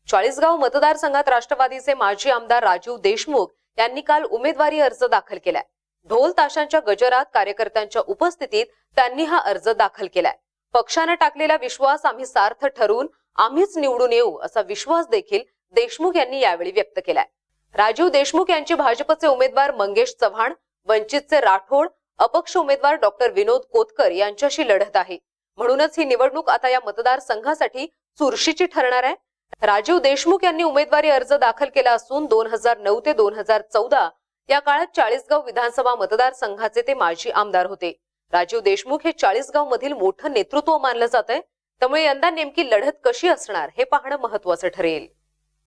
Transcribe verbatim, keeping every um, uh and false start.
चाळीसगाव मतदारसंघात राष्ट्रवादीचे माजी आमदार राजीव देशमुख यांनी काल उमेदवारी अर्ज दाखल केलाय। ढोल ताशांच्या गजरात कार्यकर्त्यांच्या उपस्थितीत त्यांनी हा अर्ज दाखल केलाय। पक्षाने टाकलेला विश्वास आम्ही सार्थ ठरवून आम्हीच निवडून येऊ असा विश्वास देखील देशमुख यांनी यावेळी व्यक्त केलाय। राजीव देशमुख यांची भाजपचे उमेदवार मंगेश चव्हाण, वंचितचे राठोड, अपक्ष उमेदवार डॉक्टर विनोद कोतकर यांच्याशी लढत आहे। म्हणूनच ही निवडणूक आता या मतदारसंघासाठी चुरशीची ठरणार आहे। राजीव देशमुख यांनी उमेदवारी अर्ज दाखल केला असून दोन हजार नऊ ते दोन हजार चौदा या काळात चाळीसगाव विधानसभा मतदारसंघाचे ते माजी आमदार होते। राजीव देशमुख हे चाळीसगाव मधील मोठं नेतृत्व मानलं जात आहे, त्यामुळे यंदा नेमकी लढत कशी असणार हे पाहणं महत्त्वाचं ठरेल।